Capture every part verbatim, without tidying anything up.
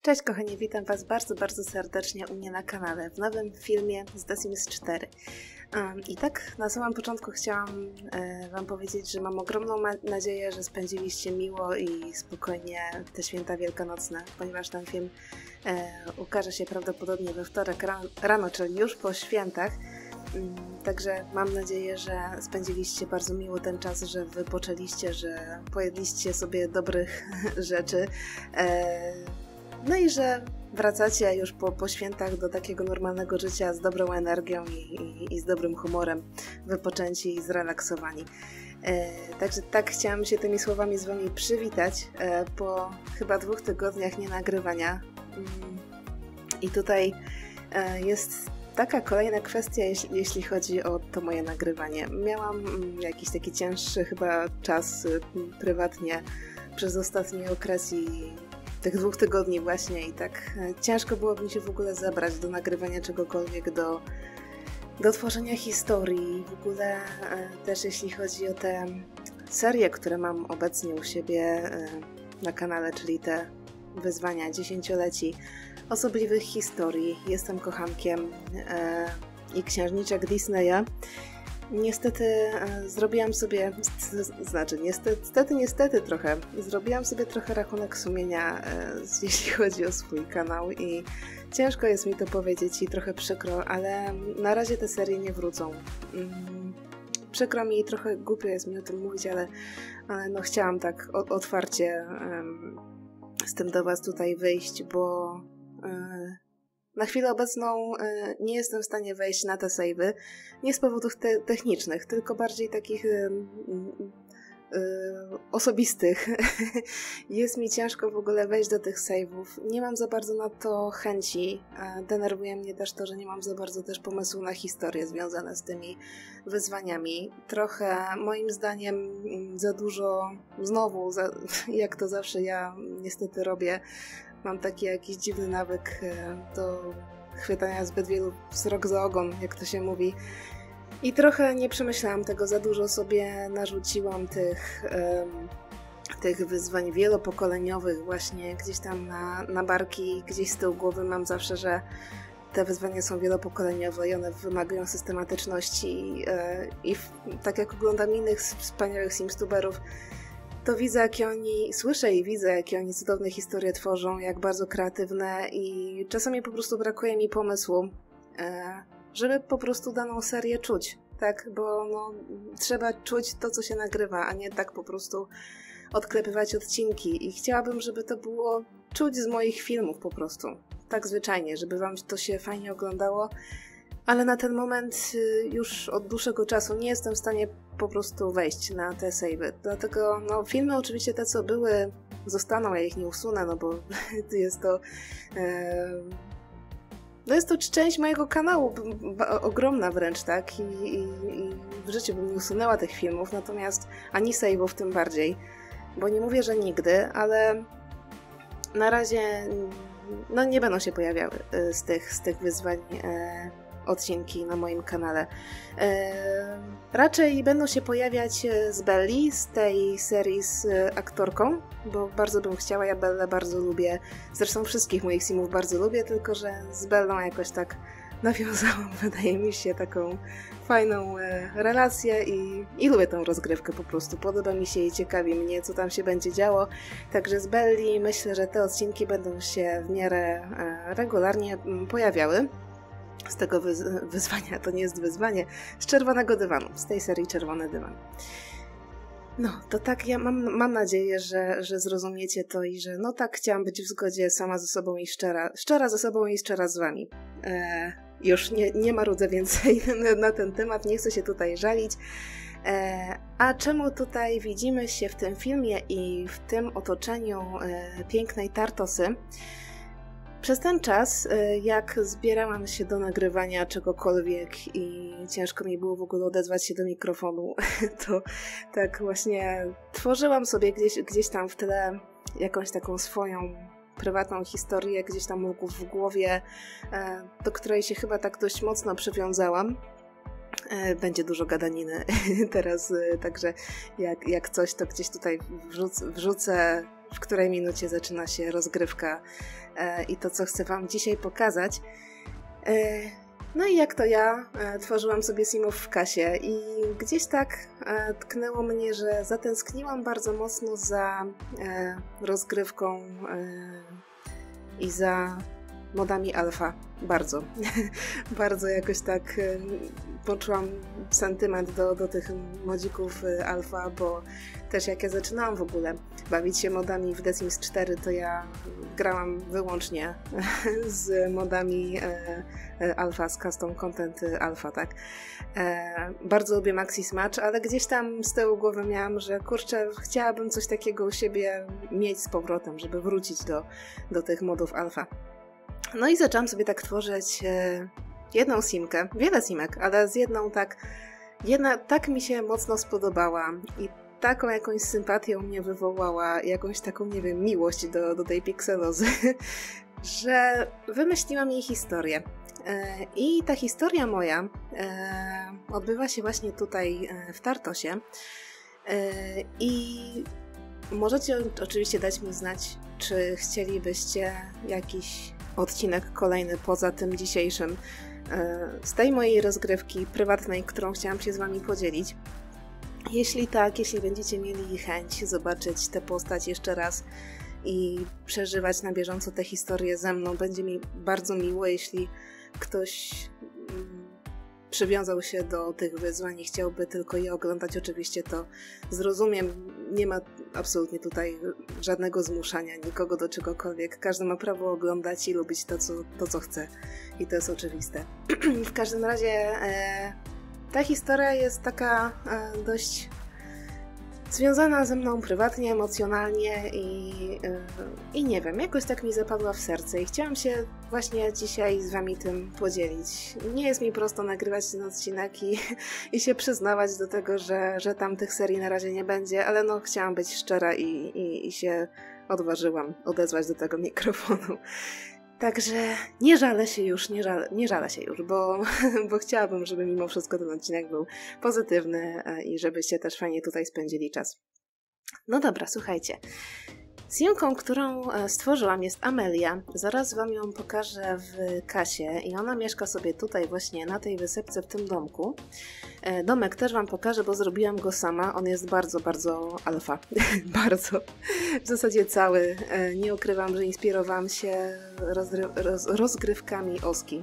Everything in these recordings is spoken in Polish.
Cześć kochani, witam Was bardzo, bardzo serdecznie u mnie na kanale w nowym filmie z The Sims cztery. Um, I tak na samym początku chciałam e, Wam powiedzieć, że mam ogromną nadzieję, że spędziliście miło i spokojnie te święta wielkanocne, ponieważ ten film e, ukaże się prawdopodobnie we wtorek ran rano, czyli już po świętach. Um, także mam nadzieję, że spędziliście bardzo miło ten czas, że wypoczęliście, że pojedliście sobie dobrych rzeczy. E, No i że wracacie już po, po świętach do takiego normalnego życia z dobrą energią i, i, i z dobrym humorem, wypoczęci i zrelaksowani. E, także tak chciałam się tymi słowami z Wami przywitać e, po chyba dwóch tygodniach nienagrywania. Mm, I tutaj e, jest taka kolejna kwestia, jeśli, jeśli chodzi o to moje nagrywanie. Miałam mm, jakiś taki cięższy chyba czas y, prywatnie przez ostatni okres i tych dwóch tygodni właśnie i tak ciężko było mi się w ogóle zebrać do nagrywania czegokolwiek, do, do tworzenia historii. W ogóle e, też jeśli chodzi o te serie, które mam obecnie u siebie e, na kanale, czyli te wyzwania dziesięcioleci osobliwych historii. Jestem kochankiem e, i księżniczek Disneya. Niestety e, zrobiłam sobie, znaczy niestety, niestety trochę, zrobiłam sobie trochę rachunek sumienia, e, jeśli chodzi o swój kanał i ciężko jest mi to powiedzieć i trochę przykro, ale na razie te serie nie wrócą. Mm, przykro mi i trochę głupio jest mi o tym mówić, ale, ale no chciałam tak o, otwarcie e, z tym do Was tutaj wyjść, bo e, na chwilę obecną y, nie jestem w stanie wejść na te save'y, nie z powodów te technicznych, tylko bardziej takich y, y, y, osobistych. Jest mi ciężko w ogóle wejść do tych save'ów. Nie mam za bardzo na to chęci. Denerwuje mnie też to, że nie mam za bardzo też pomysłu na historie związane z tymi wyzwaniami. Trochę moim zdaniem za dużo, znowu, za, jak to zawsze ja niestety robię, mam taki jakiś dziwny nawyk do chwytania zbyt wielu wzrok za ogon, jak to się mówi. I trochę nie przemyślałam tego za dużo, sobie narzuciłam tych, um, tych wyzwań wielopokoleniowych właśnie gdzieś tam na, na barki, gdzieś z tyłu głowy mam zawsze, że te wyzwania są wielopokoleniowe i one wymagają systematyczności i, i w, tak jak oglądam innych wspaniałych simstuberów, to widzę, jakie oni, słyszę i widzę, jakie oni cudowne historie tworzą, jak bardzo kreatywne i czasami po prostu brakuje mi pomysłu, żeby po prostu daną serię czuć, tak, bo no, trzeba czuć to, co się nagrywa, a nie tak po prostu odklepywać odcinki i chciałabym, żeby to było czuć z moich filmów po prostu, tak zwyczajnie, żeby Wam to się fajnie oglądało. Ale na ten moment już od dłuższego czasu nie jestem w stanie po prostu wejść na te save'y. Dlatego no, filmy oczywiście te, co były, zostaną, ja ich nie usunę, no bo jest to... E, no jest to część mojego kanału, ogromna wręcz, tak? I, i, i w życiu bym nie usunęła tych filmów, natomiast ani save'ów tym bardziej. Bo nie mówię, że nigdy, ale na razie no, nie będą się pojawiały z tych, z tych wyzwań e, odcinki na moim kanale. E, raczej będą się pojawiać z Belli, z tej serii z aktorką, bo bardzo bym chciała, ja Bellę bardzo lubię, zresztą wszystkich moich simów bardzo lubię, tylko że z Bellą jakoś tak nawiązałam, wydaje mi się, taką fajną e, relację i, i lubię tą rozgrywkę po prostu, podoba mi się i ciekawi mnie, co tam się będzie działo, także z Belli myślę, że te odcinki będą się w miarę e, regularnie pojawiały. Z tego wyz- wyzwania, to nie jest wyzwanie, z czerwonego dywanu, z tej serii Czerwony Dywan. No, to tak, ja mam, mam nadzieję, że, że zrozumiecie to i że no tak, chciałam być w zgodzie sama ze sobą i szczera, szczera ze sobą i szczera z Wami. E, już nie, nie marudzę więcej na ten temat, nie chcę się tutaj żalić. E, a czemu tutaj widzimy się w tym filmie i w tym otoczeniu e, pięknej Tartosy? Przez ten czas, jak zbierałam się do nagrywania czegokolwiek i ciężko mi było w ogóle odezwać się do mikrofonu, to tak właśnie tworzyłam sobie gdzieś, gdzieś tam w tle jakąś taką swoją prywatną historię, gdzieś tam w głowie, do której się chyba tak dość mocno przywiązałam. Będzie dużo gadaniny teraz, także jak, jak coś, to gdzieś tutaj wrzuc, wrzucę w której minucie zaczyna się rozgrywka i to, co chcę wam dzisiaj pokazać. No i jak to ja tworzyłam sobie simów w kasie i gdzieś tak tknęło mnie, że zatęskniłam bardzo mocno za rozgrywką i za modami alfa. Bardzo. Bardzo jakoś tak poczułam sentyment do, do tych modzików alfa, bo też jak ja zaczynałam w ogóle bawić się modami w The Sims cztery, to ja grałam wyłącznie z modami alfa, z custom content alfa, tak? Bardzo lubię Maxis Match, ale gdzieś tam z tyłu głowy miałam, że kurczę, chciałabym coś takiego u siebie mieć z powrotem, żeby wrócić do, do tych modów alfa. No i zaczęłam sobie tak tworzyć e, jedną simkę, wiele simek, ale z jedną tak, jedna tak mi się mocno spodobała i taką jakąś sympatię u mnie wywołała, jakąś taką, nie wiem, miłość do, do tej pikselozy, że wymyśliłam jej historię. E, I ta historia moja e, odbywa się właśnie tutaj e, w Tartosie e, i możecie oczywiście dać mi znać, czy chcielibyście jakiś odcinek kolejny poza tym dzisiejszym z tej mojej rozgrywki prywatnej, którą chciałam się z wami podzielić. Jeśli tak, jeśli będziecie mieli chęć zobaczyć tę postać jeszcze raz i przeżywać na bieżąco tę historię ze mną, będzie mi bardzo miło, jeśli ktoś przywiązał się do tych wyzwań i chciałby tylko je oglądać, oczywiście to zrozumiem. Nie ma absolutnie tutaj żadnego zmuszania nikogo do czegokolwiek. Każdy ma prawo oglądać i lubić to, co, to, co chce. I to jest oczywiste. W każdym razie e, ta historia jest taka e, dość związana ze mną prywatnie, emocjonalnie i, yy, i nie wiem, jakoś tak mi zapadła w serce i chciałam się właśnie dzisiaj z wami tym podzielić. Nie jest mi prosto nagrywać ten odcinek i, i się przyznawać do tego, że, że tam tych serii na razie nie będzie, ale no chciałam być szczera i, i, i się odważyłam odezwać do tego mikrofonu. Także nie żalę się już, nie żalę, nie żalę się już, bo, bo chciałabym, żeby mimo wszystko ten odcinek był pozytywny i żebyście też fajnie tutaj spędzili czas. No dobra, słuchajcie. Simką, którą stworzyłam, jest Amelia. Zaraz wam ją pokażę w kasie i ona mieszka sobie tutaj właśnie na tej wysepce w tym domku. Domek też wam pokażę, bo zrobiłam go sama. On jest bardzo, bardzo alfa. bardzo. W zasadzie cały. Nie ukrywam, że inspirowałam się rozry- roz- rozgrywkami Oski.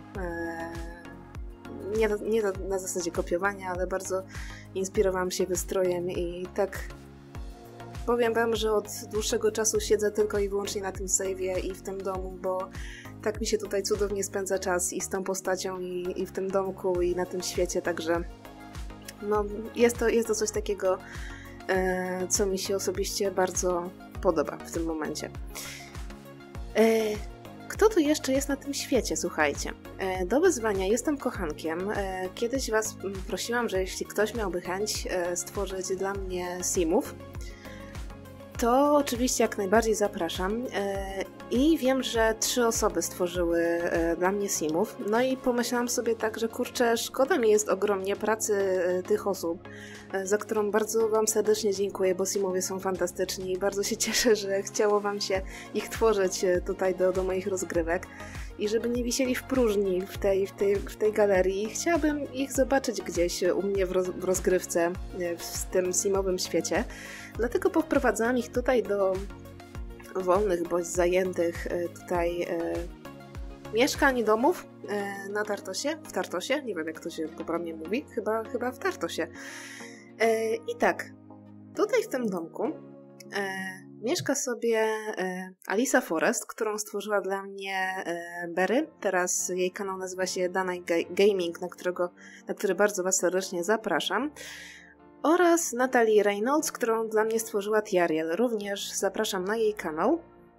Nie, nie na zasadzie kopiowania, ale bardzo inspirowałam się wystrojem i tak powiem wam, że od dłuższego czasu siedzę tylko i wyłącznie na tym save'ie i w tym domu, bo tak mi się tutaj cudownie spędza czas i z tą postacią i, i w tym domku i na tym świecie, także no, jest to, jest to coś takiego, e, co mi się osobiście bardzo podoba w tym momencie. E, Kto tu jeszcze jest na tym świecie, słuchajcie? E, do wyzwania jestem kochankiem. E, kiedyś was prosiłam, że jeśli ktoś miałby chęć e, stworzyć dla mnie simów, to oczywiście jak najbardziej zapraszam i wiem, że trzy osoby stworzyły dla mnie simów, no i pomyślałam sobie tak, że kurczę, szkoda mi jest ogromnie pracy tych osób, za którą bardzo wam serdecznie dziękuję, bo simowie są fantastyczni i bardzo się cieszę, że chciało wam się ich tworzyć tutaj do, do moich rozgrywek i żeby nie wisieli w próżni w tej, w tej, w tej galerii, chciałabym ich zobaczyć gdzieś u mnie w, roz, w rozgrywce w tym simowym świecie. Dlatego powprowadzałam ich tutaj do wolnych bądź zajętych tutaj e, mieszkań i domów e, na Tartosie, w Tartosie, nie wiem jak to się poprawnie mówi, chyba, chyba w Tartosie. E, I tak, tutaj w tym domku e, mieszka sobie e, Alisa Forest, którą stworzyła dla mnie e, Berry. Teraz jej kanał nazywa się Dana Gaming, na, którego, na który bardzo was serdecznie zapraszam. Oraz Natalie Reynolds, którą dla mnie stworzyła Tiariel. Również zapraszam na jej kanał.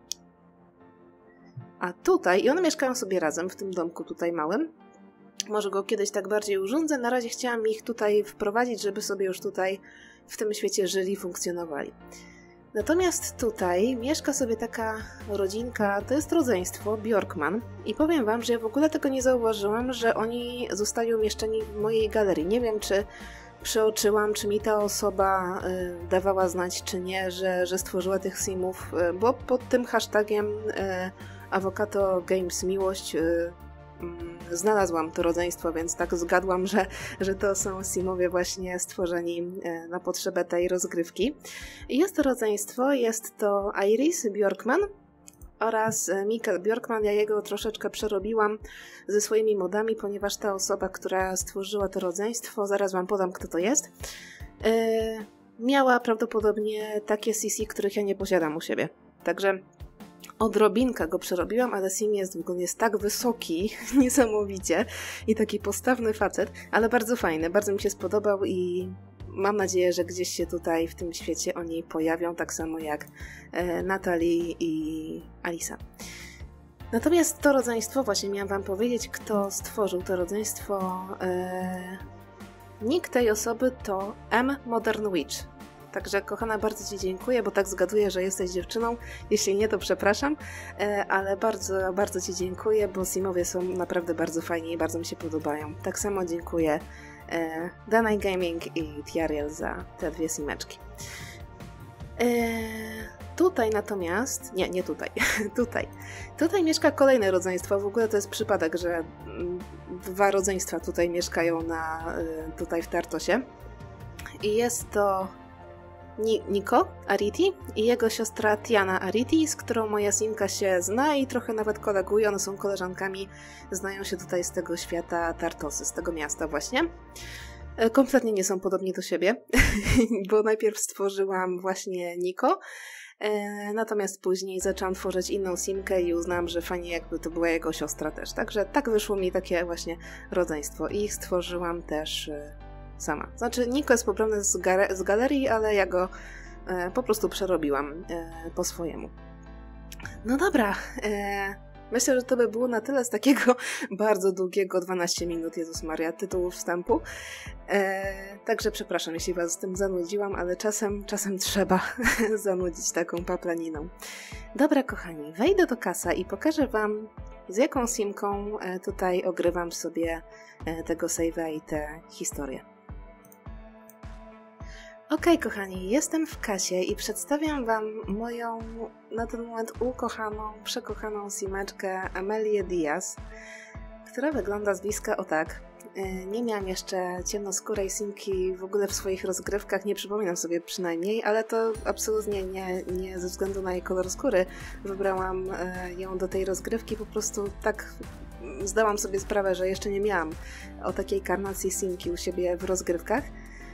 A tutaj, i one mieszkają sobie razem w tym domku tutaj małym. Może go kiedyś tak bardziej urządzę. Na razie chciałam ich tutaj wprowadzić, żeby sobie już tutaj w tym świecie żyli, funkcjonowali. Natomiast tutaj mieszka sobie taka rodzinka, to jest rodzeństwo Bjorkman i powiem wam, że ja w ogóle tego nie zauważyłam, że oni zostali umieszczeni w mojej galerii. Nie wiem, czy przeoczyłam, czy mi ta osoba y, dawała znać, czy nie, że, że stworzyła tych simów, y, bo pod tym hashtagiem y, Avocado Games Miłość y, y, znalazłam to rodzeństwo, więc tak zgadłam, że, że to są simowie właśnie stworzeni y, na potrzebę tej rozgrywki. Jest to rodzeństwo, jest to Iris Bjorkman oraz Mikael Bjorkman. Ja jego troszeczkę przerobiłam ze swoimi modami, ponieważ ta osoba, która stworzyła to rodzeństwo, zaraz wam podam, kto to jest, yy, miała prawdopodobnie takie C C, których ja nie posiadam u siebie. Także odrobinkę go przerobiłam, ale sim jest w ogóle jest tak wysoki, niesamowicie, i taki postawny facet, ale bardzo fajny, bardzo mi się spodobał i mam nadzieję, że gdzieś się tutaj w tym świecie oni pojawią, tak samo jak e, Natalie i Alisa. Natomiast to rodzeństwo, właśnie miałam wam powiedzieć, kto stworzył to rodzeństwo. E, nick tej osoby to M. Modern Witch. Także kochana, bardzo ci dziękuję, bo tak zgaduję, że jesteś dziewczyną. Jeśli nie, to przepraszam, e, ale bardzo, bardzo ci dziękuję, bo simowie są naprawdę bardzo fajni i bardzo mi się podobają. Tak samo dziękuję E, Danai Gaming i Tiariel za te dwie simeczki. E, tutaj natomiast, nie, nie tutaj, tutaj. Tutaj mieszka kolejne rodzeństwo. W ogóle to jest przypadek, że mm, dwa rodzeństwa tutaj mieszkają na, y, tutaj w Tartosie. I jest to Ni Niko Ariti i jego siostra Tiana Ariti, z którą moja simka się zna i trochę nawet koleguje. One są koleżankami, znają się tutaj z tego świata Tartosy, z tego miasta właśnie. Kompletnie nie są podobni do siebie, bo najpierw stworzyłam właśnie Niko, natomiast później zaczęłam tworzyć inną simkę i uznałam, że fajnie jakby to była jego siostra też. Także tak wyszło mi takie właśnie rodzeństwo i ich stworzyłam też sama. Znaczy Niko jest pobrany z, z galerii, ale ja go e, po prostu przerobiłam e, po swojemu. No dobra, e, myślę, że to by było na tyle z takiego bardzo długiego, dwanaście minut, Jezus Maria, tytułu wstępu. E, także przepraszam, jeśli was z tym zanudziłam, ale czasem, czasem trzeba zanudzić taką paplaniną. Dobra, kochani, wejdę do kasa i pokażę wam, z jaką simką e, tutaj ogrywam sobie e, tego save'a i tę historię. Okej, okay, kochani, jestem w kasie i przedstawiam wam moją na ten moment ukochaną, przekochaną simeczkę Amelię Diaz, która wygląda z bliska o tak. Nie miałam jeszcze ciemnoskórej simki w ogóle w swoich rozgrywkach, nie przypominam sobie przynajmniej, ale to absolutnie nie, nie ze względu na jej kolor skóry wybrałam ją do tej rozgrywki, po prostu tak zdałam sobie sprawę, że jeszcze nie miałam o takiej karnacji simki u siebie w rozgrywkach.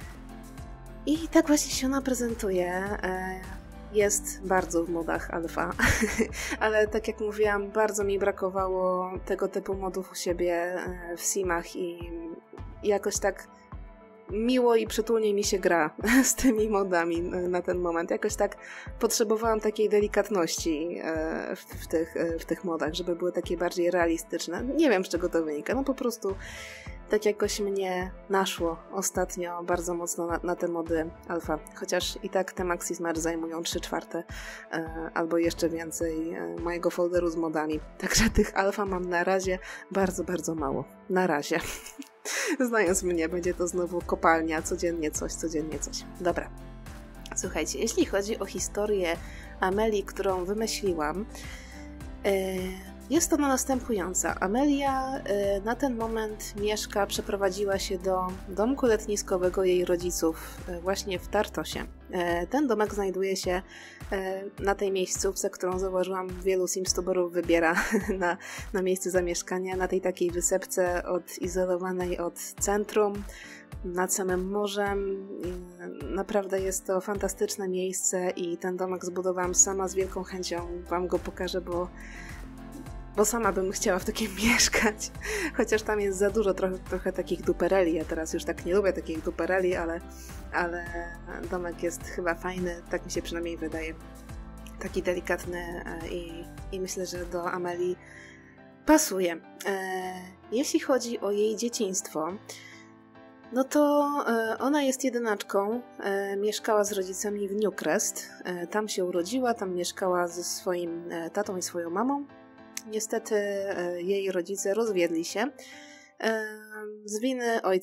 I tak właśnie się ona prezentuje. Jest bardzo w modach alfa, ale tak jak mówiłam, bardzo mi brakowało tego typu modów u siebie w simach i jakoś tak miło i przytulnie mi się gra z tymi modami na ten moment. Jakoś tak potrzebowałam takiej delikatności w, w, tych, w tych modach, żeby były takie bardziej realistyczne. Nie wiem, z czego to wynika, no po prostu tak jakoś mnie naszło ostatnio bardzo mocno na, na te mody alfa. Chociaż i tak te Maxi Smart zajmują trzy czwarte e, albo jeszcze więcej e, mojego folderu z modami. Także tych alfa mam na razie bardzo, bardzo mało. Na razie. Znając mnie, będzie to znowu kopalnia. Codziennie coś, codziennie coś. Dobra. Słuchajcie, jeśli chodzi o historię Amelii, którą wymyśliłam, e, jest ona następująca. Amelia y, na ten moment mieszka, przeprowadziła się do domku letniskowego jej rodziców y, właśnie w Tartosie. Y, ten domek znajduje się y, na tej miejscówce, którą zauważyłam, wielu simstuberów wybiera na, na miejsce zamieszkania, na tej takiej wysepce odizolowanej od centrum, nad samym morzem. Y, naprawdę jest to fantastyczne miejsce i ten domek zbudowałam sama, z wielką chęcią wam go pokażę, bo Bo sama bym chciała w takim mieszkać, chociaż tam jest za dużo trochę, trochę takich dupereli. Ja teraz już tak nie lubię takich dupereli, ale, ale domek jest chyba fajny, tak mi się przynajmniej wydaje. Taki delikatny i, i myślę, że do Amelii pasuje. Jeśli chodzi o jej dzieciństwo, no to ona jest jedynaczką, mieszkała z rodzicami w Newcrest, tam się urodziła, tam mieszkała ze swoim tatą i swoją mamą. Niestety jej rodzice rozwiedli się z winy ojca,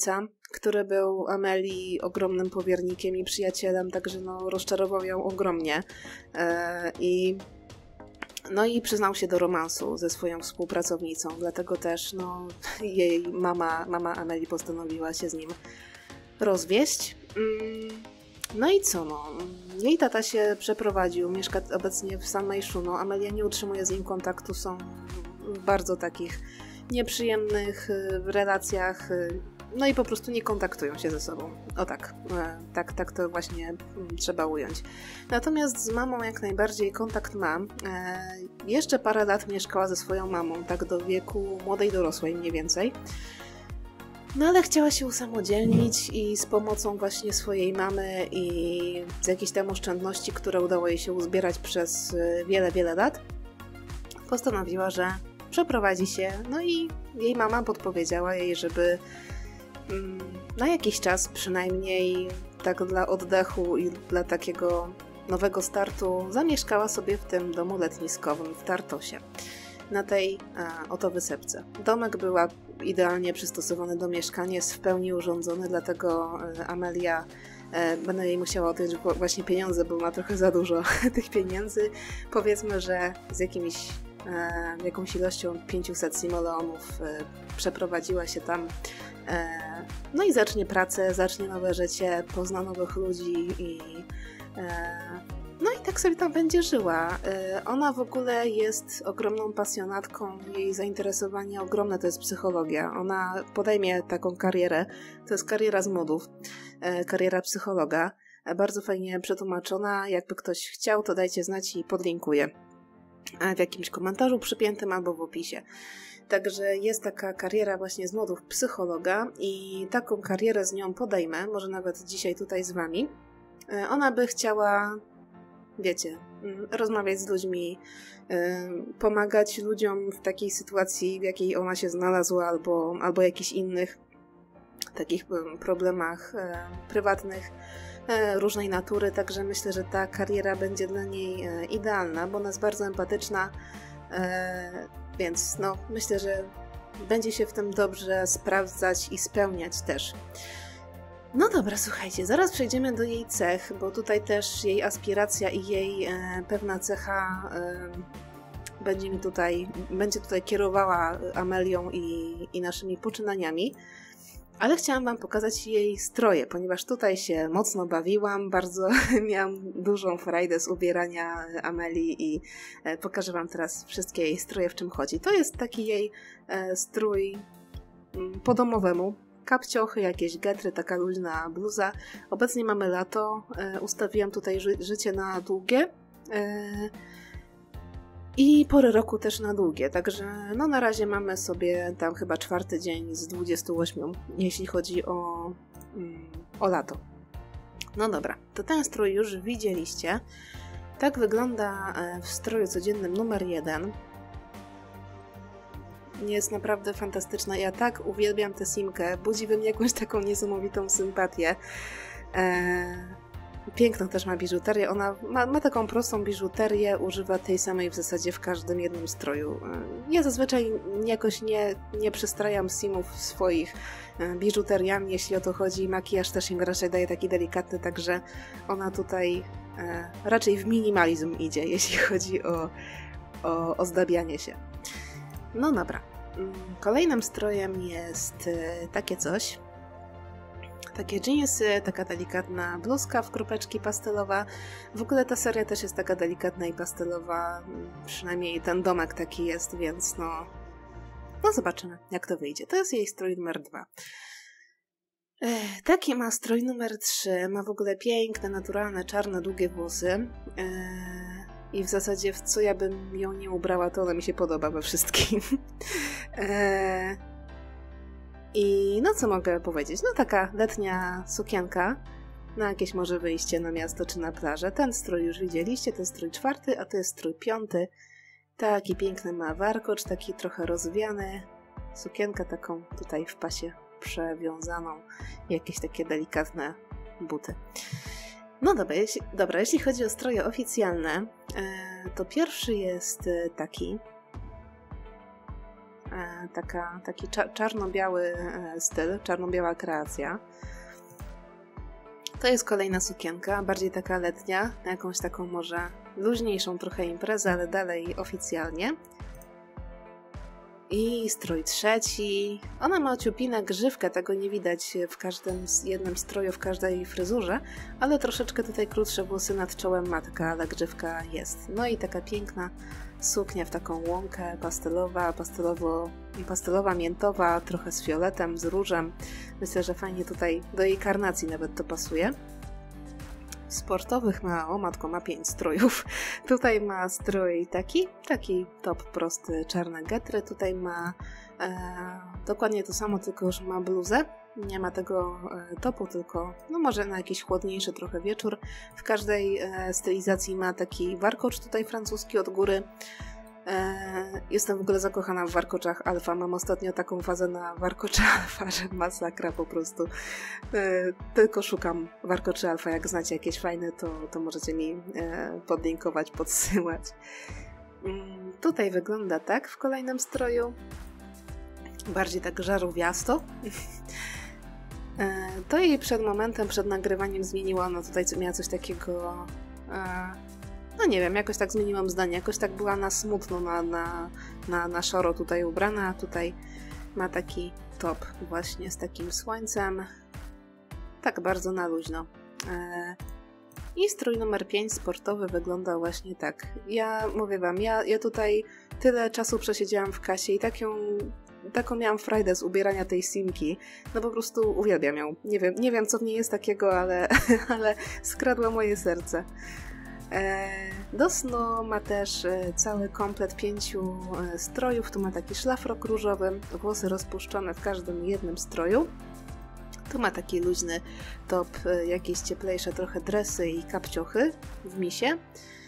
który był Amelii ogromnym powiernikiem i przyjacielem, także no, rozczarował ją ogromnie. E, i, no i przyznał się do romansu ze swoją współpracownicą, dlatego też no, jej mama, mama Amelii postanowiła się z nim rozwieść. Mm, no i co no? Jej tata się przeprowadził, mieszka obecnie w San Meishu. No, Amelia nie utrzymuje z nim kontaktu, są w bardzo takich nieprzyjemnych relacjach, no i po prostu nie kontaktują się ze sobą. O tak, tak, tak to właśnie trzeba ująć. Natomiast z mamą jak najbardziej kontakt mam. Jeszcze parę lat mieszkała ze swoją mamą, tak do wieku młodej dorosłej mniej więcej. No ale chciała się usamodzielnić i z pomocą właśnie swojej mamy i z jakichś tam oszczędności, które udało jej się uzbierać przez wiele, wiele lat, postanowiła, że przeprowadzi się. No i jej mama podpowiedziała jej, żeby mm, na jakiś czas przynajmniej tak dla oddechu i dla takiego nowego startu zamieszkała sobie w tym domu letniskowym w Tartosie, na tej a, oto wysepce. Domek był idealnie przystosowany do mieszkania, jest w pełni urządzony, dlatego e, Amelia e, będę jej musiała odjąć właśnie pieniądze, bo ma trochę za dużo tych pieniędzy. Powiedzmy, że z jakimiś, e, jakąś ilością pięćset simoleonów e, przeprowadziła się tam, e, no i zacznie pracę, zacznie nowe życie, pozna nowych ludzi i e, no i tak sobie tam będzie żyła. Ona w ogóle jest ogromną pasjonatką, jej zainteresowanie ogromne to jest psychologia. Ona podejmie taką karierę, to jest kariera z modów, kariera psychologa, bardzo fajnie przetłumaczona. Jakby ktoś chciał, to dajcie znać i podlinkuję w jakimś komentarzu przypiętym albo w opisie. Także jest taka kariera właśnie z modów psychologa i taką karierę z nią podejmę, może nawet dzisiaj tutaj z wami. Ona by chciała, wiecie, rozmawiać z ludźmi, pomagać ludziom w takiej sytuacji, w jakiej ona się znalazła, albo, albo jakichś innych takich problemach prywatnych różnej natury, także myślę, że ta kariera będzie dla niej idealna, bo ona jest bardzo empatyczna, więc no, myślę, że będzie się w tym dobrze sprawdzać i spełniać też. No dobra, słuchajcie, zaraz przejdziemy do jej cech, bo tutaj też jej aspiracja i jej e, pewna cecha e, będzie mi tutaj, będzie tutaj kierowała Amelią i, i naszymi poczynaniami. Ale chciałam wam pokazać jej stroje, ponieważ tutaj się mocno bawiłam, bardzo miałam dużą frajdę z ubierania Amelii i e, pokażę wam teraz wszystkie jej stroje, w czym chodzi. To jest taki jej e, strój m, po domowemu. Kapciochy, jakieś getry, taka luźna bluza. Obecnie mamy lato, e, ustawiłam tutaj ży życie na długie e, i pory roku też na długie, także no na razie mamy sobie tam chyba czwarty dzień z dwudziestu ośmiu, jeśli chodzi o, mm, o lato. No dobra, to ten strój już widzieliście. Tak wygląda w stroju codziennym numer jeden. Jest naprawdę fantastyczna. Ja tak uwielbiam tę simkę. Budzi we mnie jakąś taką niesamowitą sympatię. Eee, piękną też ma biżuterię. Ona ma, ma taką prostą biżuterię, używa tej samej w zasadzie w każdym jednym stroju. Eee, ja zazwyczaj jakoś nie, nie przystrajam simów swoich biżuteriami, jeśli o to chodzi. Makijaż też im raczej daje taki delikatny, także ona tutaj e, raczej w minimalizm idzie, jeśli chodzi o, o ozdabianie się. No dobra. Kolejnym strojem jest takie coś. Takie jeansy, taka delikatna bluzka w kropeczki pastelowa. W ogóle ta seria też jest taka delikatna i pastelowa. Przynajmniej ten domek taki jest, więc no... No zobaczymy, jak to wyjdzie. To jest jej strój numer dwa. Taki ma strój numer trzy. Ma w ogóle piękne, naturalne, czarne, długie włosy. I w zasadzie w co ja bym ją nie ubrała, to ona mi się podoba we wszystkim. eee, I no co mogę powiedzieć? No taka letnia sukienka na jakieś może wyjście na miasto czy na plażę. Ten strój już widzieliście, to jest strój czwarty, a to jest strój piąty. Taki piękny ma warkocz, taki trochę rozwiany. Sukienkę taką tutaj w pasie przewiązaną. Jakieś takie delikatne buty. No dobra jeśli, dobra, jeśli chodzi o stroje oficjalne, to pierwszy jest taki. e, taka, taki cza czarno-biały e, styl, czarno-biała kreacja. To jest kolejna sukienka, bardziej taka letnia, na jakąś taką może luźniejszą trochę imprezę, ale dalej oficjalnie. I strój trzeci. Ona ma ciupinę grzywkę, tego nie widać w każdym jednym stroju, w każdej fryzurze, ale troszeczkę tutaj krótsze włosy nad czołem ma taka, ale grzywka jest. No i taka piękna suknia w taką łąkę, pastelowa, pastelowo, pastelowa, miętowa, trochę z fioletem, z różem. Myślę, że fajnie tutaj do jej karnacji nawet to pasuje. Sportowych ma, o matko, ma pięć strójów. Tutaj ma strój taki, taki top prosty, czarne getry. Tutaj ma e, dokładnie to samo, tylko już ma bluzę. Nie ma tego e, topu, tylko no może na jakiś chłodniejszy trochę wieczór. W każdej e, stylizacji ma taki warkocz tutaj francuski od góry. E, jestem w ogóle zakochana w warkoczach alfa. Mam ostatnio taką fazę na warkocze alfa, że masakra po prostu. E, tylko szukam warkoczy alfa. Jak znacie jakieś fajne, to, to możecie mi e, podlinkować, podsyłać. Mm, tutaj wygląda tak w kolejnym stroju. Bardziej tak żarówiasto. e, to jej przed momentem, przed nagrywaniem zmieniła. Ona tutaj miała coś takiego... E, No nie wiem, jakoś tak zmieniłam zdanie, jakoś tak była na smutno, na, na, na, na szaro tutaj ubrana, a tutaj ma taki top właśnie z takim słońcem, tak bardzo na luźno. E, I strój numer pięć sportowy wygląda właśnie tak. Ja mówię wam, ja, ja tutaj tyle czasu przesiedziałam w kasie i tak ją, taką miałam frajdę z ubierania tej simki, no po prostu uwielbiam ją. Nie wiem, nie wiem co w niej jest takiego, ale, ale skradła moje serce. Do snu ma też cały komplet pięciu strojów. Tu ma taki szlafrok różowy, włosy rozpuszczone w każdym jednym stroju. Tu ma taki luźny top, jakieś cieplejsze trochę dresy i kapciochy w misie.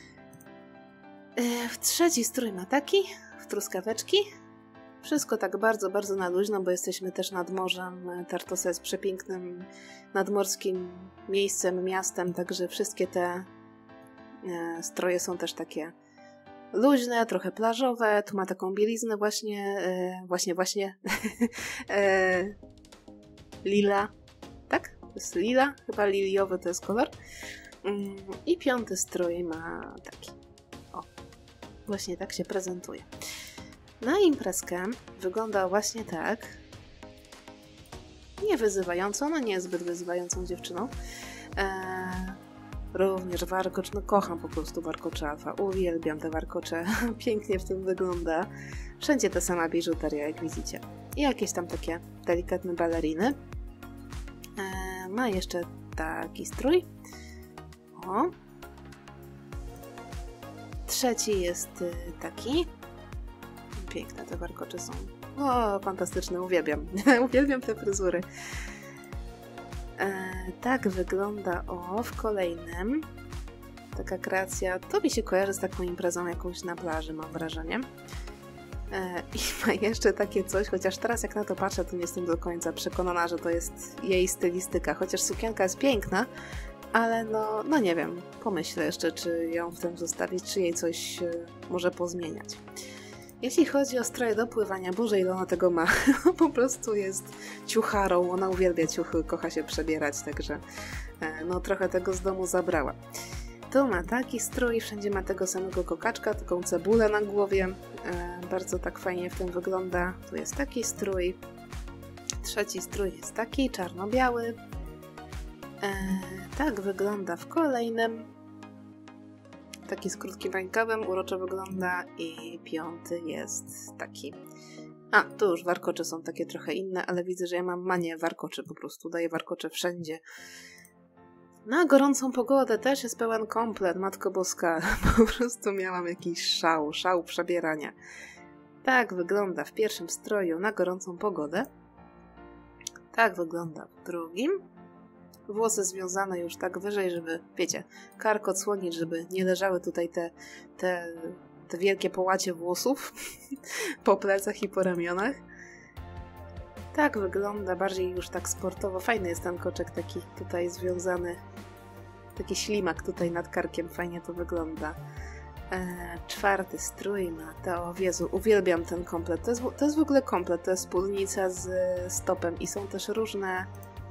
W trzeci strój ma taki, w truskaweczki. Wszystko tak bardzo, bardzo na luźno, bo jesteśmy też nad morzem. Tartosa jest przepięknym nadmorskim miejscem, miastem, także wszystkie te stroje są też takie luźne, trochę plażowe. Tu ma taką bieliznę właśnie, właśnie, właśnie lila, tak? To jest lila, chyba liliowy to jest kolor. I piąty strój ma taki. O, właśnie tak się prezentuje. Na imprezkę wygląda właśnie tak. Nie wyzywająco, ona nie jest zbyt wyzywającą dziewczyną. Eee, Również warkocz, no kocham po prostu warkocze alfa, uwielbiam te warkocze, pięknie w tym wygląda. Wszędzie ta sama biżuteria, jak widzicie. I jakieś tam takie delikatne baleriny. Eee, ma jeszcze taki strój. O. Trzeci jest y, taki. Piękne te warkocze są. O, fantastyczne, uwielbiam. Uwielbiam te fryzury. E, tak wygląda o w kolejnym. Taka kreacja, to mi się kojarzy z taką imprezą jakąś na plaży, mam wrażenie. E, I ma jeszcze takie coś, chociaż teraz jak na to patrzę, to nie jestem do końca przekonana, że to jest jej stylistyka. Chociaż sukienka jest piękna, ale no, no nie wiem, pomyślę jeszcze, czy ją w tym zostawić, czy jej coś e, może pozmieniać. Jeśli chodzi o stroje do pływania, Boże, ile ona tego ma. Po prostu jest ciucharą, ona uwielbia ciuchy, kocha się przebierać, także no trochę tego z domu zabrała. Tu ma taki strój, wszędzie ma tego samego kokaczka, taką cebulę na głowie. E, bardzo tak fajnie w tym wygląda. Tu jest taki strój. Trzeci strój jest taki, czarno-biały. E, tak wygląda w kolejnym. Taki z krótkim rękawem, uroczo wygląda. I piąty jest taki. A, tu już warkocze są takie trochę inne, ale widzę, że ja mam manię warkoczy, po prostu daję warkocze wszędzie. Na gorącą pogodę też jest pełen komplet, Matko Boska. Po prostu miałam jakiś szał, szał przebierania. Tak wygląda w pierwszym stroju na gorącą pogodę. Tak wygląda w drugim. Włosy związane już tak wyżej, żeby, wiecie, kark odsłonić, żeby nie leżały tutaj te, te, te wielkie połacie włosów po plecach i po ramionach. Tak wygląda, bardziej już tak sportowo. Fajny jest ten koczek taki tutaj związany. Taki ślimak tutaj nad karkiem, fajnie to wygląda. E, czwarty strój ma to, Jezu, uwielbiam ten komplet. To jest, to jest w ogóle komplet, to jest spódnica z stopem i są też różne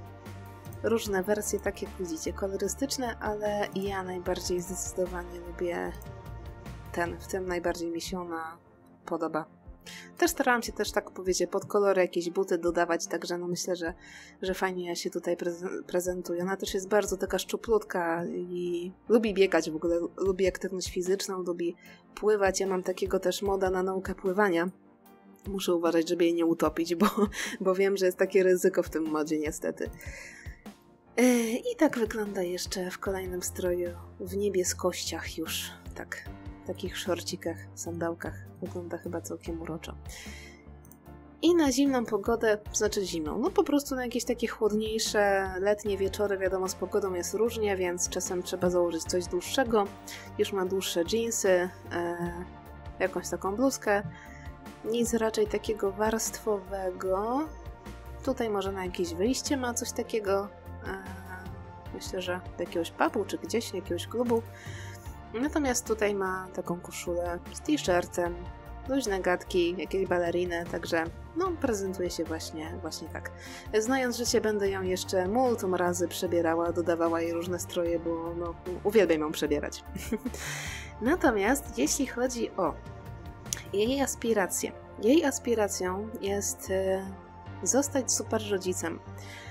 różne wersje, tak jak widzicie, kolorystyczne, ale ja najbardziej zdecydowanie lubię ten, w tym najbardziej mi się ona podoba. Też starałam się też, tak powiedzieć, pod kolory jakieś buty dodawać, także no myślę, że, że fajnie się tutaj prezentuje. Ona też jest bardzo taka szczuplutka i lubi biegać w ogóle, lubi aktywność fizyczną, lubi pływać. Ja mam takiego też moda na naukę pływania. Muszę uważać, żeby jej nie utopić, bo, bo wiem, że jest takie ryzyko w tym modzie niestety. I tak wygląda jeszcze w kolejnym stroju, w niebieskościach już, tak, w takich szorcikach, sandałkach. Wygląda chyba całkiem uroczo. I na zimną pogodę, znaczy zimną, no po prostu na jakieś takie chłodniejsze, letnie wieczory, wiadomo, z pogodą jest różnie, więc czasem trzeba założyć coś dłuższego. Już ma dłuższe dżinsy, e, jakąś taką bluzkę. Nic raczej takiego warstwowego. Tutaj może na jakieś wyjście ma coś takiego. Myślę, że do jakiegoś pubu czy gdzieś, jakiegoś klubu. Natomiast tutaj ma taką koszulę z t-shirtem, luźne gadki, jakieś baleriny, także no prezentuje się właśnie, właśnie tak. Znając życie, będę ją jeszcze multum razy przebierała, dodawała jej różne stroje, bo no, uwielbiam ją przebierać. Natomiast jeśli chodzi o jej aspiracje, jej aspiracją jest zostać super rodzicem.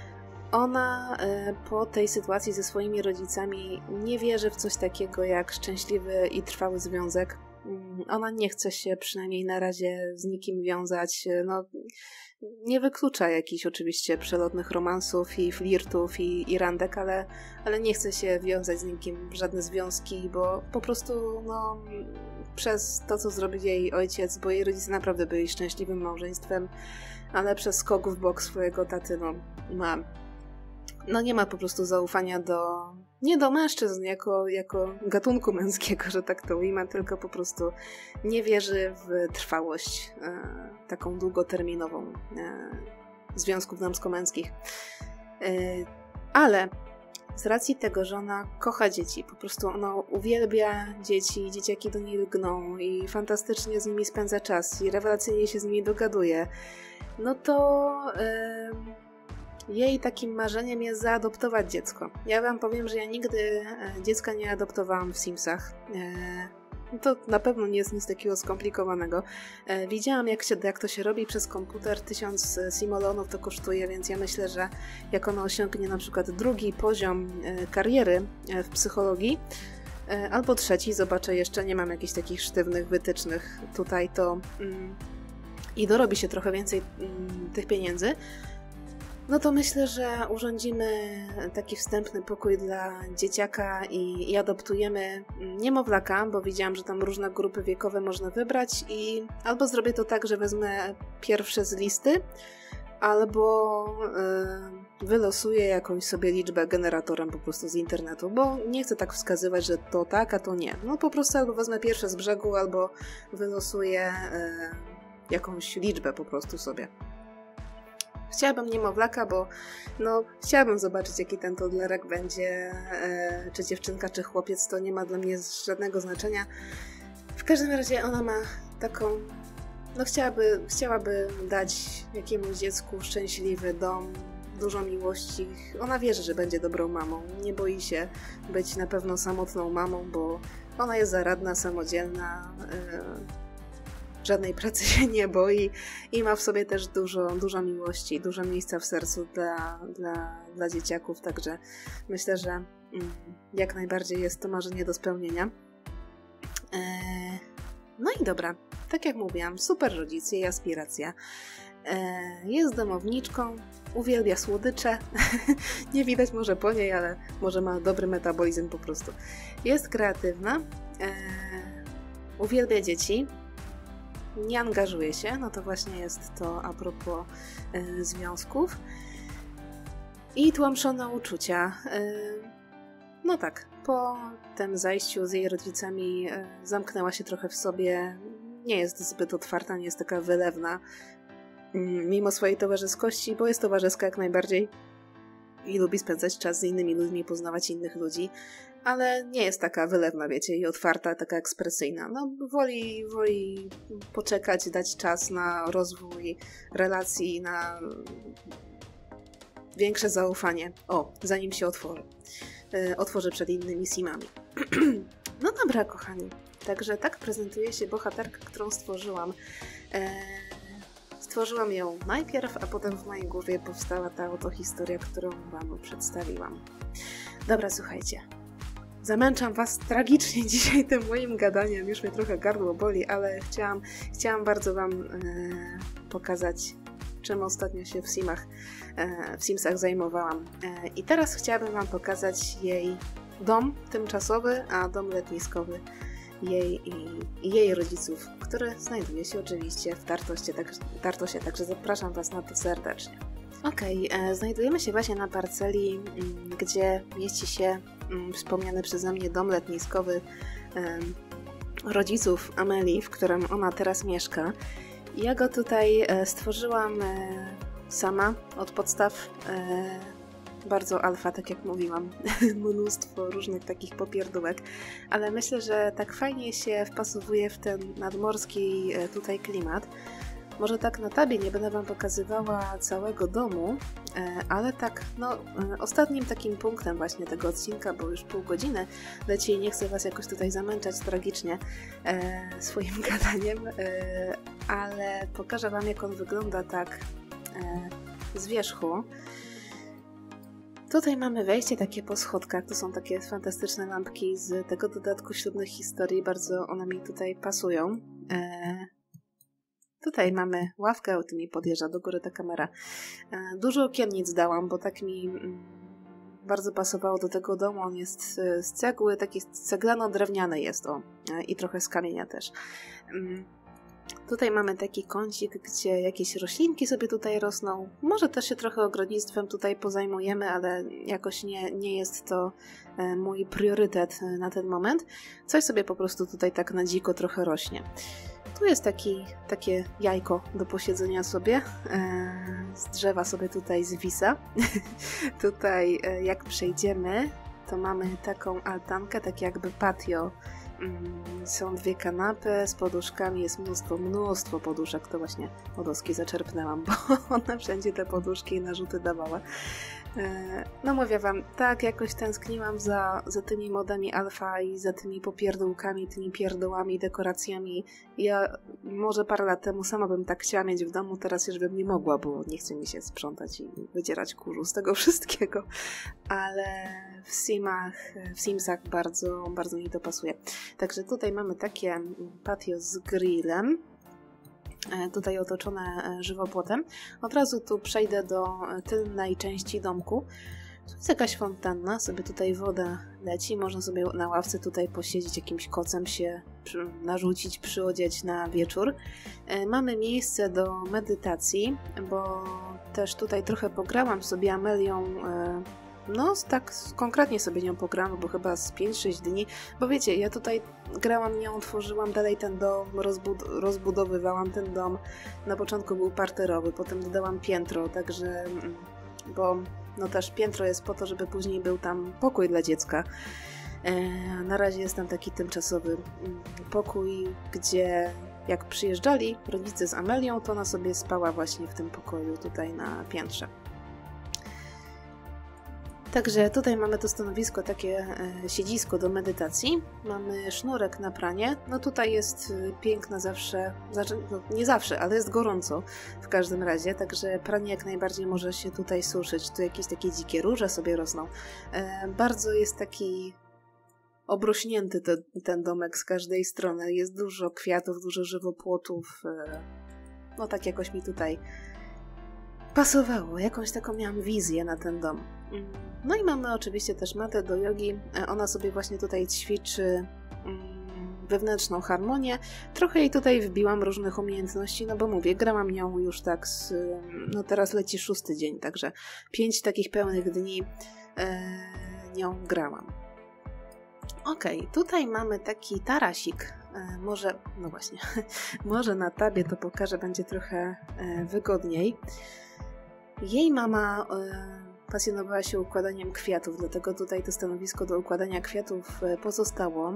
Ona y, po tej sytuacji ze swoimi rodzicami nie wierzy w coś takiego jak szczęśliwy i trwały związek. Y, ona nie chce się przynajmniej na razie z nikim wiązać. Y, no, nie wyklucza jakichś oczywiście przelotnych romansów i flirtów i, i randek, ale, ale nie chce się wiązać z nikim w żadne związki, bo po prostu no, przez to, co zrobił jej ojciec, bo jej rodzice naprawdę byli szczęśliwym małżeństwem, ale przez skok w bok swojego taty no, ma No nie ma po prostu zaufania do, nie do mężczyzn jako, jako gatunku męskiego, że tak to ujmę, tylko po prostu nie wierzy w trwałość e, taką długoterminową e, związków damsko-męskich. E, ale z racji tego, że ona kocha dzieci, po prostu ona uwielbia dzieci, dzieciaki do niej lgną i fantastycznie z nimi spędza czas i rewelacyjnie się z nimi dogaduje, no to... E, jej takim marzeniem jest zaadoptować dziecko. Ja wam powiem, że ja nigdy dziecka nie adoptowałam w Simsach. To na pewno nie jest nic takiego skomplikowanego. Widziałam, jak, się, jak to się robi przez komputer. Tysiąc simolonów to kosztuje, więc ja myślę, że jak ona osiągnie na przykład drugi poziom kariery w psychologii, albo trzeci, zobaczę jeszcze, nie mam jakichś takich sztywnych wytycznych tutaj, to mm, i dorobi się trochę więcej mm, tych pieniędzy, no to myślę, że urządzimy taki wstępny pokój dla dzieciaka i, i adoptujemy niemowlaka, bo widziałam, że tam różne grupy wiekowe można wybrać i albo zrobię to tak, że wezmę pierwsze z listy, albo yy, wylosuję jakąś sobie liczbę generatorem po prostu z internetu, bo nie chcę tak wskazywać, że to tak, a to nie. No po prostu albo wezmę pierwsze z brzegu, albo wylosuję yy, jakąś liczbę po prostu sobie. Chciałabym niemowlaka, bo no, chciałabym zobaczyć, jaki ten toddlerek będzie, e, czy dziewczynka, czy chłopiec, to nie ma dla mnie żadnego znaczenia. W każdym razie ona ma taką, no chciałaby, chciałaby dać jakiemuś dziecku szczęśliwy dom, dużo miłości. Ona wierzy, że będzie dobrą mamą, nie boi się być na pewno samotną mamą, bo ona jest zaradna, samodzielna, e, żadnej pracy się nie boi i ma w sobie też dużo, dużo miłości, dużo miejsca w sercu dla, dla, dla dzieciaków, także myślę, że mm, jak najbardziej jest to marzenie do spełnienia. Eee, no i dobra, tak jak mówiłam, super rodzic, jej aspiracja. Eee, jest domowniczką, uwielbia słodycze, nie widać może po niej, ale może ma dobry metabolizm po prostu. Jest kreatywna, eee, uwielbia dzieci, nie angażuje się, no to właśnie jest to a propos y, związków. I tłamszone uczucia. Y, no tak, po tym zajściu z jej rodzicami y, zamknęła się trochę w sobie. Nie jest zbyt otwarta, nie jest taka wylewna, y, mimo swojej towarzyskości, bo jest towarzyska jak najbardziej. i lubi spędzać czas z innymi ludźmi, poznawać innych ludzi, ale nie jest taka wylewna, wiecie, i otwarta, taka ekspresyjna. No, woli, woli poczekać, dać czas na rozwój relacji, na większe zaufanie. O, zanim się otworzy. Yy, otworzy przed innymi simami. No dobra, kochani. Także tak prezentuje się bohaterka, którą stworzyłam. Eee, stworzyłam ją najpierw, a potem w mojej głowie powstała ta oto historia, którą wam przedstawiłam. Dobra, słuchajcie. Zamęczam was tragicznie dzisiaj tym moim gadaniem. Już mnie trochę gardło boli, ale chciałam, chciałam bardzo wam e, pokazać, czym ostatnio się w Simach, e, w Simsach zajmowałam. E, I teraz chciałabym wam pokazać jej dom tymczasowy, a dom letniskowy jej i jej rodziców, który znajduje się oczywiście w Tartosie, tak, Tartosie, także zapraszam was na to serdecznie. Okej, okay, znajdujemy się właśnie na parceli, m, gdzie mieści się m, wspomniany przeze mnie dom letniskowy m, rodziców Amelii, w którym ona teraz mieszka. Ja go tutaj e, stworzyłam e, sama, od podstaw, e, bardzo alfa, tak jak mówiłam, mnóstwo różnych takich popierdółek, ale myślę, że tak fajnie się wpasowuje w ten nadmorski e, tutaj klimat. Może tak na tabie nie będę wam pokazywała całego domu, e, ale tak, no, e, ostatnim takim punktem właśnie tego odcinka, bo już pół godziny leci i nie chcę was jakoś tutaj zamęczać tragicznie e, swoim gadaniem, e, ale pokażę wam, jak on wygląda tak e, z wierzchu. Tutaj mamy wejście takie po schodkach, to są takie fantastyczne lampki z tego dodatku Ślubnych Historii, bardzo one mi tutaj pasują. E, Tutaj mamy ławkę, o tym mi podjeżdża do góry ta kamera. Dużo okiennic dałam, bo tak mi bardzo pasowało do tego domu. On jest z cegły, taki ceglano-drewniany jest, o, i trochę z kamienia też. Tutaj mamy taki kącik, gdzie jakieś roślinki sobie tutaj rosną. Może też się trochę ogrodnictwem tutaj pozajmujemy, ale jakoś nie, nie jest to mój priorytet na ten moment. Coś sobie po prostu tutaj tak na dziko trochę rośnie. Tu jest taki, takie jajko do posiedzenia sobie, z drzewa sobie tutaj zwisa. Tutaj jak przejdziemy, to mamy taką altankę, tak jakby patio. Są dwie kanapy z poduszkami, jest mnóstwo, mnóstwo poduszek, to właśnie Odoski zaczerpnęłam, bo ona wszędzie te poduszki i narzuty dawała. No mówię wam, tak jakoś tęskniłam za, za tymi modami alfa i za tymi popierdółkami, tymi pierdołami, dekoracjami. Ja może parę lat temu sama bym tak chciała mieć w domu, teraz już bym nie mogła, bo nie chce mi się sprzątać i wydzierać kurzu z tego wszystkiego. Ale w Simach, w Simsach bardzo, bardzo mi to pasuje. Także tutaj mamy takie patio z grillem. Tutaj otoczone żywopłotem. Od razu tu przejdę do tylnej części domku. Tu jest jakaś fontanna, sobie tutaj woda leci, można sobie na ławce tutaj posiedzieć, jakimś kocem się narzucić, przyodzieć na wieczór. Mamy miejsce do medytacji, bo też tutaj trochę pograłam sobie Amelią. No, tak konkretnie sobie nią pograłam, bo chyba z pięć sześć dni, bo wiecie, ja tutaj grałam nią, tworzyłam dalej ten dom, rozbud rozbudowywałam ten dom. Na początku był parterowy, potem dodałam piętro, także, bo no też piętro jest po to, żeby później był tam pokój dla dziecka. E, na razie jest tam taki tymczasowy pokój, gdzie jak przyjeżdżali rodzice z Amelią, to ona sobie spała właśnie w tym pokoju tutaj na piętrze. Także tutaj mamy to stanowisko, takie e, siedzisko do medytacji. Mamy sznurek na pranie. No tutaj jest e, piękna zawsze, znaczy no, nie zawsze, ale jest gorąco w każdym razie, także pranie jak najbardziej może się tutaj suszyć. Tu jakieś takie dzikie róże sobie rosną. E, bardzo jest taki obrośnięty te, ten domek z każdej strony. Jest dużo kwiatów, dużo żywopłotów. E, no tak jakoś mi tutaj pasowało. Jakąś taką miałam wizję na ten dom. No i mamy oczywiście też matę do jogi. Ona sobie właśnie tutaj ćwiczy wewnętrzną harmonię. Trochę jej tutaj wbiłam różnych umiejętności, no bo mówię, grałam nią już tak z... No teraz leci szósty dzień, także pięć takich pełnych dni e, nią grałam. Okej, okay, tutaj mamy taki tarasik. E, może, no właśnie, może na tabie to pokażę, będzie trochę e, wygodniej. Jej mama... E, pasjonowała się układaniem kwiatów, dlatego tutaj to stanowisko do układania kwiatów pozostało.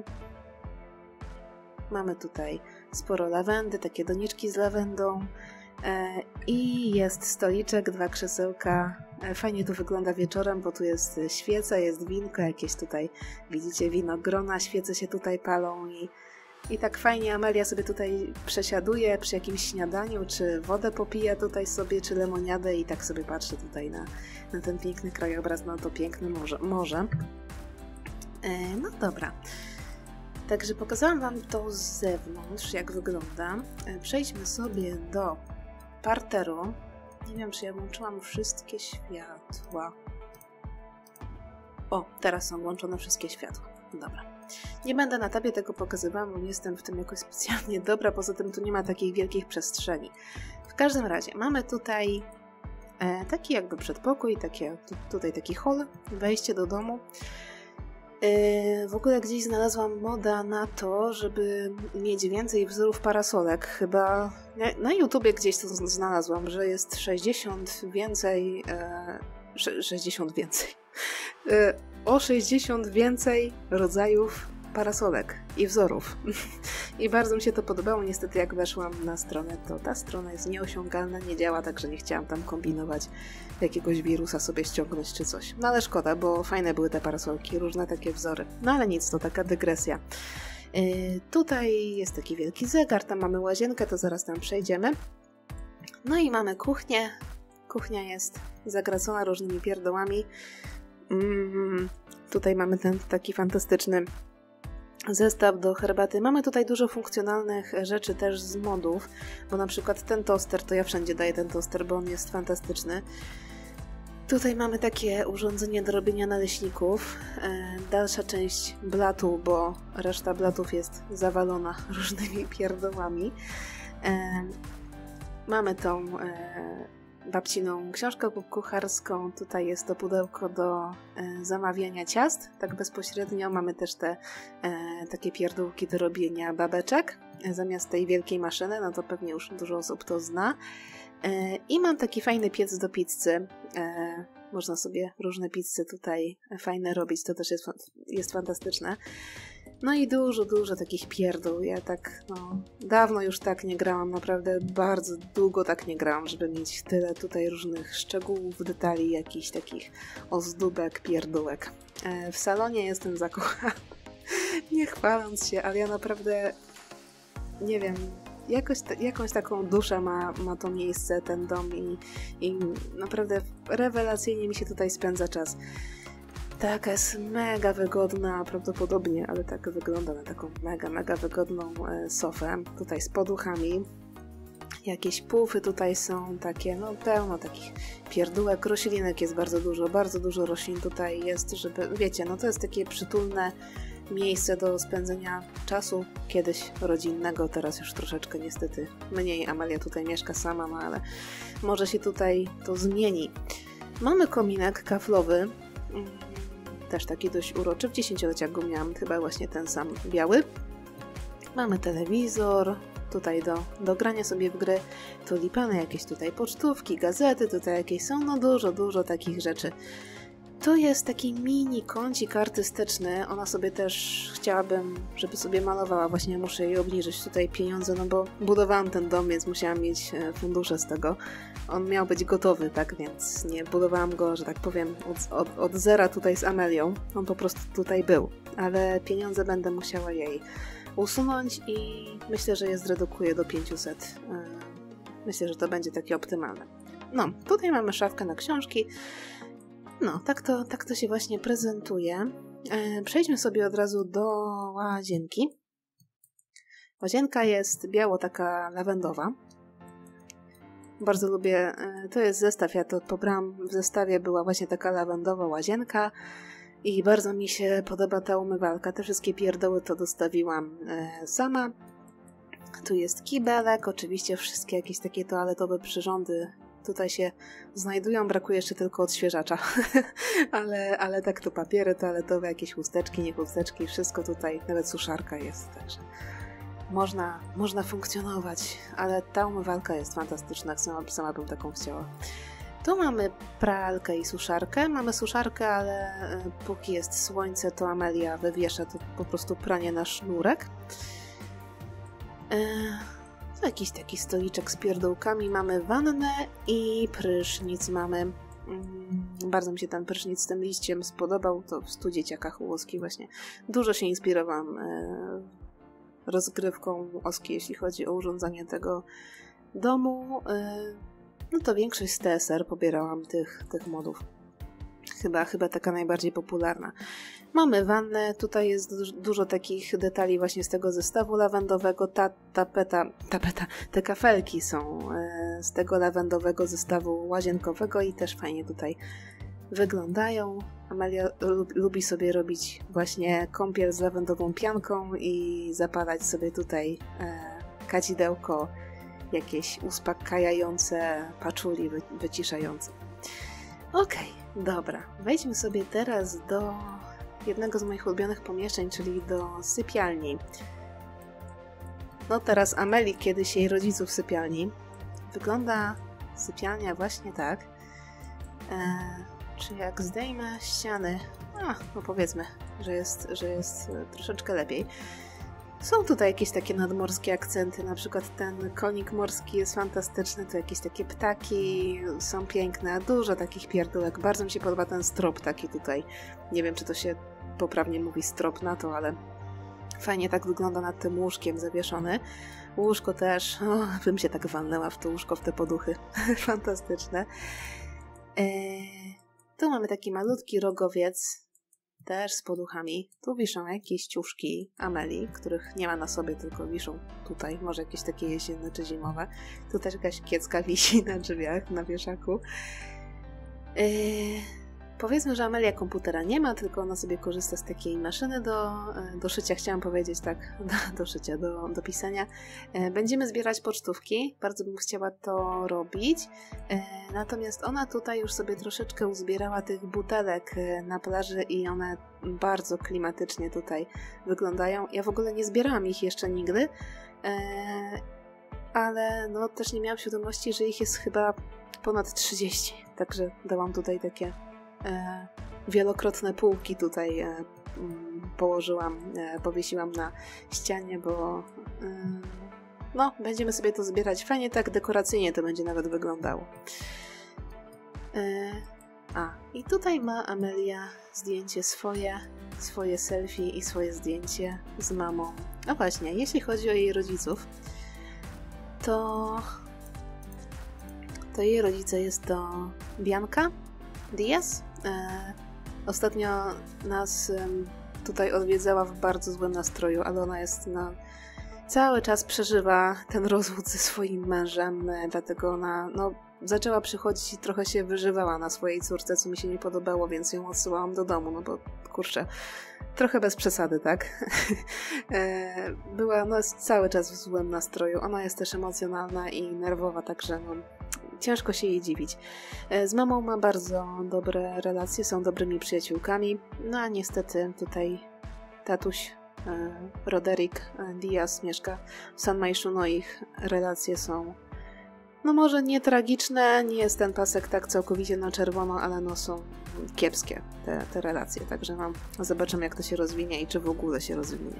Mamy tutaj sporo lawendy, takie doniczki z lawendą i jest stoliczek, dwa krzesełka. Fajnie tu wygląda wieczorem, bo tu jest świeca, jest winko, jakieś tutaj, widzicie, winogrona, świece się tutaj palą i, i tak fajnie Amelia sobie tutaj przesiaduje przy jakimś śniadaniu, czy wodę popija tutaj sobie, czy lemoniadę i tak sobie patrzy tutaj na, na ten piękny krajobraz, no to piękne morze. morze. E, no dobra. Także pokazałam Wam to z zewnątrz, jak wygląda. E, przejdźmy sobie do parteru. Nie wiem, czy ja włączyłam wszystkie światła. O, teraz są włączone wszystkie światła. Dobra. Nie będę na tabie tego pokazywała, bo nie jestem w tym jakoś specjalnie dobra, poza tym tu nie ma takich wielkich przestrzeni. W każdym razie mamy tutaj e, taki jakby przedpokój, takie, tu, tutaj taki hol, wejście do domu. E, w ogóle gdzieś znalazłam moda na to, żeby mieć więcej wzorów parasolek. Chyba na, na YouTubie gdzieś to znalazłam, że jest sześćdziesiąt więcej... E, sześćdziesiąt więcej. E, o sześćdziesiąt więcej rodzajów parasolek i wzorów. I bardzo mi się to podobało. Niestety jak weszłam na stronę, to ta strona jest nieosiągalna, nie działa, także nie chciałam tam kombinować, jakiegoś wirusa sobie ściągnąć czy coś. No ale szkoda, bo fajne były te parasolki, różne takie wzory. No ale nic, to taka dygresja. Yy, tutaj jest taki wielki zegar, tam mamy łazienkę, to zaraz tam przejdziemy. No i mamy kuchnię. Kuchnia jest zagracona różnymi pierdołami. Mm, tutaj mamy ten taki fantastyczny zestaw do herbaty. Mamy tutaj dużo funkcjonalnych rzeczy też z modów, bo na przykład ten toster, to ja wszędzie daję ten toster, bo on jest fantastyczny. Tutaj mamy takie urządzenie do robienia naleśników. E, dalsza część blatu, bo reszta blatów jest zawalona różnymi pierdołami. E, mamy tą e, babciną książkę kucharską. Tutaj jest to pudełko do e, zamawiania ciast, tak bezpośrednio. Mamy też te e, takie pierdółki do robienia babeczek e, zamiast tej wielkiej maszyny, no to pewnie już dużo osób to zna. E, I mam taki fajny piec do pizzy. E, można sobie różne pizzy tutaj fajne robić, to też jest, jest fantastyczne. No i dużo, dużo takich pierdół. Ja tak, no, dawno już tak nie grałam, naprawdę bardzo długo tak nie grałam, żeby mieć tyle tutaj różnych szczegółów, detali, jakichś takich ozdóbek, pierdółek. E, w salonie jestem zakochana, nie chwaląc się, ale ja naprawdę, nie wiem, jakoś, jakąś taką duszę ma, ma to miejsce, ten dom i, i naprawdę rewelacyjnie mi się tutaj spędza czas. Taka jest mega wygodna, prawdopodobnie, ale tak wygląda na taką mega, mega wygodną e, sofę. Tutaj z poduchami. Jakieś pufy tutaj są takie, no pełno takich pierdółek, roślinek jest bardzo dużo, bardzo dużo roślin tutaj jest, żeby, wiecie, no to jest takie przytulne miejsce do spędzenia czasu kiedyś rodzinnego, teraz już troszeczkę niestety mniej. Amelia tutaj mieszka sama, no ale może się tutaj to zmieni. Mamy kominek kaflowy. Też taki dość uroczy. W dziesięcioleciach go miałam, chyba właśnie ten sam biały. Mamy telewizor, tutaj do, do grania sobie w gry, tulipany, jakieś tutaj pocztówki, gazety, tutaj jakieś są, no dużo, dużo takich rzeczy. Tu jest taki mini kącik artystyczny, ona sobie też chciałabym, żeby sobie malowała, właśnie muszę jej obniżyć tutaj pieniądze, no bo budowałam ten dom, więc musiałam mieć fundusze z tego. On miał być gotowy, tak więc nie budowałam go, że tak powiem, od, od, od zera tutaj z Amelią. On po prostu tutaj był, ale pieniądze będę musiała jej usunąć i myślę, że je zredukuję do pięciuset. Myślę, że to będzie takie optymalne. No, tutaj mamy szafkę na książki. No, tak to, tak to się właśnie prezentuje. Przejdźmy sobie od razu do łazienki. Łazienka jest biało taka lawendowa. Bardzo lubię, to jest zestaw, ja to pobrałam w zestawie, była właśnie taka lawendowa łazienka i bardzo mi się podoba ta umywalka. Te wszystkie pierdoły to dostawiłam sama. Tu jest kibelek, oczywiście wszystkie jakieś takie toaletowe przyrządy tutaj się znajdują, brakuje jeszcze tylko odświeżacza, ale, ale tak to papiery toaletowe, jakieś chusteczki, nie chusteczki, wszystko tutaj, nawet suszarka jest, także można, można funkcjonować, ale ta umywalka jest fantastyczna, sama, sama bym taką chciała. Tu mamy pralkę i suszarkę. Mamy suszarkę, ale póki jest słońce, to Amelia wywiesza to po prostu pranie na sznurek. To jakiś taki stoliczek z pierdółkami. Mamy wannę i prysznic mamy. Bardzo mi się ten prysznic z tym liściem spodobał. To w stu dzieciakach u Oski właśnie. Dużo się inspirowałam rozgrywką Oski, jeśli chodzi o urządzanie tego domu. No to większość z T S R pobierałam tych, tych modów. Chyba, chyba taka najbardziej popularna. Mamy wannę, tutaj jest dużo, dużo takich detali właśnie z tego zestawu lawendowego. Ta tapeta, tapeta, te kafelki są e, z tego lawendowego zestawu łazienkowego i też fajnie tutaj wyglądają. Amelia lubi sobie robić właśnie kąpiel z lawendową pianką i zapalać sobie tutaj e, kadzidełko, jakieś uspokajające paczuli, wy, wyciszające. Okej, okay, dobra. Wejdźmy sobie teraz do jednego z moich ulubionych pomieszczeń, czyli do sypialni. No teraz Amelii, kiedyś jej rodziców w sypialni. Wygląda sypialnia właśnie tak. Eee, czy jak zdejmę ściany, a, no powiedzmy, że jest, że jest troszeczkę lepiej. Są tutaj jakieś takie nadmorskie akcenty, na przykład ten konik morski jest fantastyczny, tu jakieś takie ptaki są piękne, dużo takich pierdółek. Bardzo mi się podoba ten strop taki tutaj. Nie wiem, czy to się poprawnie mówi strop na to, ale fajnie tak wygląda nad tym łóżkiem zawieszony. Łóżko też, o, bym się tak walnęła w to łóżko, w te poduchy. Fantastyczne. Eee, tu mamy taki malutki rogowiec, też z poduchami. Tu wiszą jakieś ciuszki Amelii, których nie ma na sobie, tylko wiszą tutaj. Może jakieś takie jesienne czy zimowe. Tu też jakaś kiecka wisi na drzwiach, na wieszaku. Yy, powiedzmy, że Amelia komputera nie ma, tylko ona sobie korzysta z takiej maszyny do, do szycia. Chciałam powiedzieć tak, do, do szycia, do, do pisania. Yy, będziemy zbierać pocztówki. Bardzo bym chciała to robić. Yy, natomiast ona tutaj już sobie troszeczkę uzbierała tych butelek na plaży i one bardzo klimatycznie tutaj wyglądają. Ja w ogóle nie zbierałam ich jeszcze nigdy, yy, ale no też nie miałam świadomości, że ich jest chyba ponad trzydzieści. Także dałam tutaj takie e, wielokrotne półki tutaj e, m, położyłam, e, powiesiłam na ścianie, bo e, no, będziemy sobie to zbierać fajnie, tak dekoracyjnie to będzie nawet wyglądało. E, a, i tutaj ma Amelia zdjęcie swoje, swoje selfie i swoje zdjęcie z mamą. A właśnie, jeśli chodzi o jej rodziców, to to jej rodzice jest to Bianca Diaz. E, ostatnio nas e, tutaj odwiedzała w bardzo złym nastroju, ale ona jest na... cały czas przeżywa ten rozwód ze swoim mężem, e, dlatego ona no, zaczęła przychodzić i trochę się wyżywała na swojej córce, co mi się nie podobało, więc ją odsyłałam do domu, no bo kurczę, trochę bez przesady, tak? e, była no, cały czas w złym nastroju. Ona jest też emocjonalna i nerwowa, także no, ciężko się jej dziwić. Z mamą ma bardzo dobre relacje, są dobrymi przyjaciółkami, no a niestety tutaj tatuś e, Roderick Diaz mieszka w San Majszu, no ich relacje są no może nie tragiczne, nie jest ten pasek tak całkowicie na czerwono, ale no są kiepskie te, te relacje, także no, zobaczymy jak to się rozwinie i czy w ogóle się rozwinie.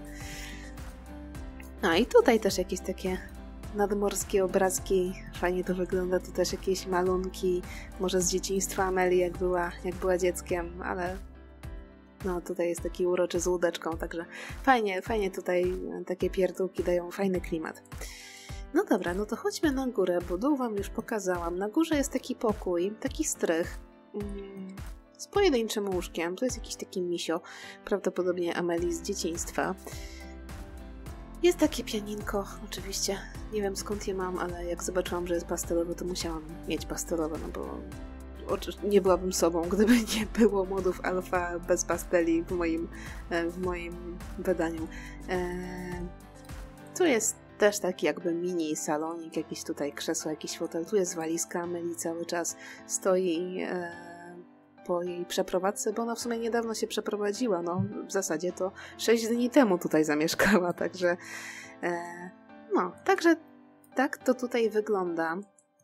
No i tutaj też jakieś takie nadmorskie obrazki, fajnie to wygląda, tu też jakieś malunki, może z dzieciństwa Amelii, jak była, jak była dzieckiem, ale no tutaj jest taki uroczy z łódeczką, także fajnie, fajnie tutaj takie pierdółki dają fajny klimat. No dobra, no to chodźmy na górę, bo dół wam już pokazałam. Na górze jest taki pokój, taki strych mm, z pojedynczym łóżkiem, tu jest jakiś taki misio, prawdopodobnie Amelii z dzieciństwa. Jest takie pianinko, oczywiście, nie wiem skąd je mam, ale jak zobaczyłam, że jest pastelowe, to musiałam mieć pastelowe, no bo nie byłabym sobą, gdyby nie było modów alfa bez pasteli w moim, w moim wydaniu. Eee, tu jest też taki jakby mini salonik, jakiś tutaj krzesło, jakiś fotel, tu jest walizka, Amelii cały czas stoi e, po jej przeprowadzce, bo ona w sumie niedawno się przeprowadziła, no w zasadzie to sześć dni temu tutaj zamieszkała, także e, no, także tak to tutaj wygląda.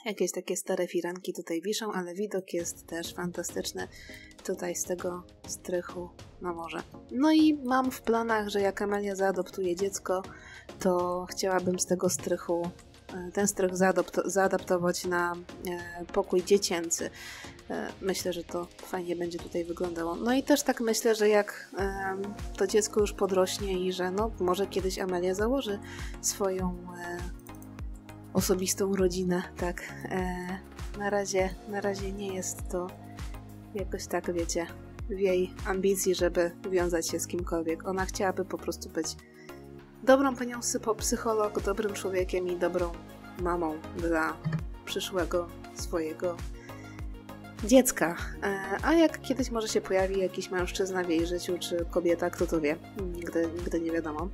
Jakieś takie stare firanki tutaj wiszą, ale widok jest też fantastyczny tutaj z tego strychu na morze. No i mam w planach, że jak Amelia zaadoptuje dziecko, to chciałabym z tego strychu, ten strych zaadopto- zaadaptować na e, pokój dziecięcy. E, myślę, że to fajnie będzie tutaj wyglądało. No i też tak myślę, że jak e, to dziecko już podrośnie i że no może kiedyś Amelia założy swoją e, osobistą rodzinę, tak. E, na razie, na razie nie jest to jakoś tak, wiecie, w jej ambicji, żeby wiązać się z kimkolwiek. Ona chciałaby po prostu być dobrą panią psycholog, dobrym człowiekiem i dobrą mamą dla przyszłego swojego dziecka. E, a jak kiedyś może się pojawi jakiś mężczyzna w jej życiu, czy kobieta, kto to wie, nigdy, nigdy nie wiadomo,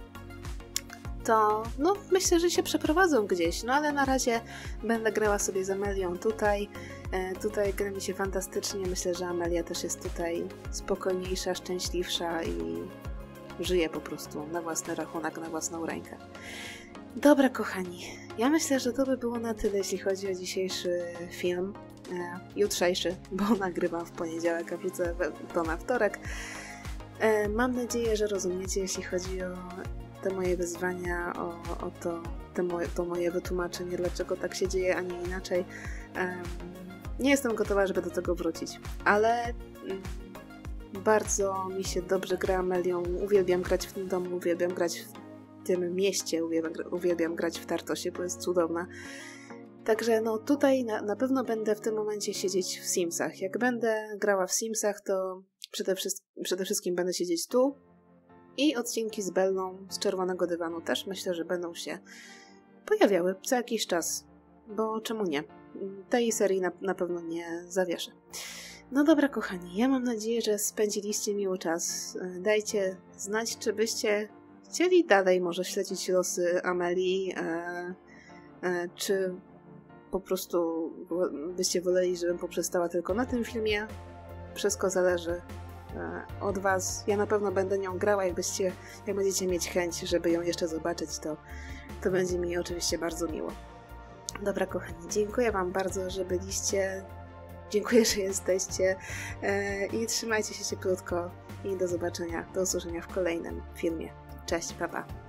to no myślę, że się przeprowadzą gdzieś, no ale na razie będę grała sobie z Amelią tutaj. E, tutaj gra mi się fantastycznie, myślę, że Amelia też jest tutaj spokojniejsza, szczęśliwsza i żyje po prostu na własny rachunek, na własną rękę. Dobra, kochani, ja myślę, że to by było na tyle, jeśli chodzi o dzisiejszy film. E, jutrzejszy, bo nagrywam w poniedziałek, a wrzucę to na wtorek. E, mam nadzieję, że rozumiecie, jeśli chodzi o te moje wyzwania, o, o to, te moje, to moje wytłumaczenie, dlaczego tak się dzieje, a nie inaczej. Um, nie jestem gotowa, żeby do tego wrócić, ale um, bardzo mi się dobrze gra Amelią. Uwielbiam grać w tym domu, uwielbiam grać w tym mieście, uwielbiam, uwielbiam grać w Tartosie, bo jest cudowna. Także no tutaj na, na pewno będę w tym momencie siedzieć w Simsach. Jak będę grała w Simsach, to przede, wszystkim, przede wszystkim będę siedzieć tu. I odcinki z Bellą z Czerwonego Dywanu też myślę, że będą się pojawiały co jakiś czas, bo czemu nie? Tej serii na, na pewno nie zawieszę. No dobra, kochani, ja mam nadzieję, że spędziliście miły czas. Dajcie znać, czy byście chcieli dalej może śledzić losy Amelii, e, e, czy po prostu byście woleli, żebym poprzestała tylko na tym filmie. Wszystko zależy od was. Ja na pewno będę nią grała, jakbyście, jak będziecie mieć chęć, żeby ją jeszcze zobaczyć, to, to będzie mi oczywiście bardzo miło. Dobra, kochani, dziękuję wam bardzo, że byliście. Dziękuję, że jesteście i trzymajcie się cieplutko i do zobaczenia, do usłyszenia w kolejnym filmie. Cześć, pa pa!